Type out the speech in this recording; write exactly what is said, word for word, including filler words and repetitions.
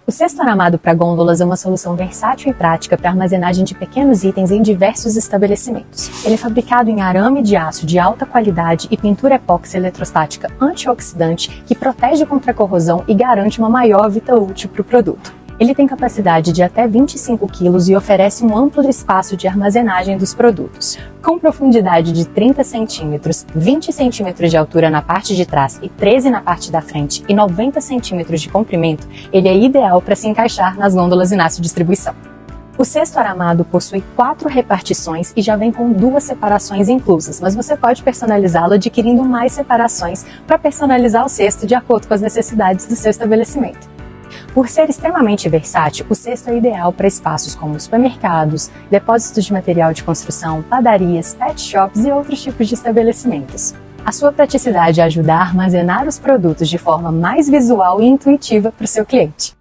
O cesto aramado para gôndolas é uma solução versátil e prática para armazenagem de pequenos itens em diversos estabelecimentos. Ele é fabricado em arame de aço de alta qualidade e pintura epóxi eletrostática antioxidante que protege contra a corrosão e garante uma maior vida útil para o produto. Ele tem capacidade de até vinte e cinco quilos e oferece um amplo espaço de armazenagem dos produtos. Com profundidade de trinta centímetros, vinte centímetros de altura na parte de trás e treze na parte da frente e noventa centímetros de comprimento, ele é ideal para se encaixar nas gôndolas Inácio Distribuição. O cesto aramado possui quatro repartições e já vem com duas separações inclusas, mas você pode personalizá-lo adquirindo mais separações para personalizar o cesto de acordo com as necessidades do seu estabelecimento. Por ser extremamente versátil, o cesto é ideal para espaços como supermercados, depósitos de material de construção, padarias, pet shops e outros tipos de estabelecimentos. A sua praticidade ajuda a armazenar os produtos de forma mais visual e intuitiva para o seu cliente.